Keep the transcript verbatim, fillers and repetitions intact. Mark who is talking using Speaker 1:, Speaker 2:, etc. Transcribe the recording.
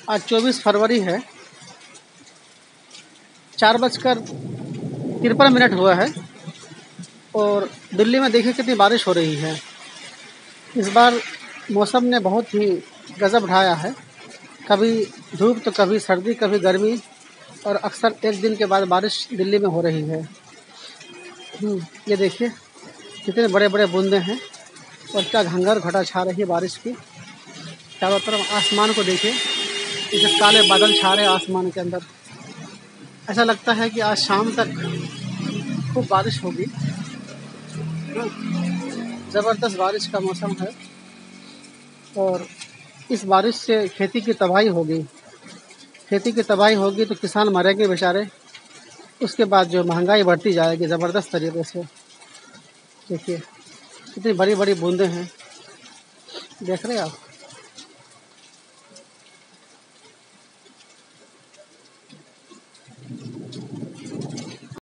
Speaker 1: आज चौबीस फरवरी है। चार बजकर तिरपन मिनट हुआ है और दिल्ली में देखिए कितनी बारिश हो रही है। इस बार मौसम ने बहुत ही गजब ढाया है। कभी धूप तो कभी सर्दी, कभी गर्मी, और अक्सर एक दिन के बाद बारिश दिल्ली में हो रही है। ये देखिए कितने बड़े बड़े बूंदे हैं और क्या घंघर घटा छा रही है बारिश की। चारों तरफ आसमान को देखिए, इधर काले बादल छा रहे हैं आसमान के अंदर। ऐसा लगता है कि आज शाम तक खूब बारिश होगी। ज़बरदस्त बारिश का मौसम है और इस बारिश से खेती की तबाही होगी। खेती की तबाही होगी तो किसान मरेंगे बेचारे। उसके बाद जो महंगाई बढ़ती जाएगी ज़बरदस्त तरीके से। देखिए कितनी बड़ी बड़ी बूंदें हैं, देख रहे हैं आप।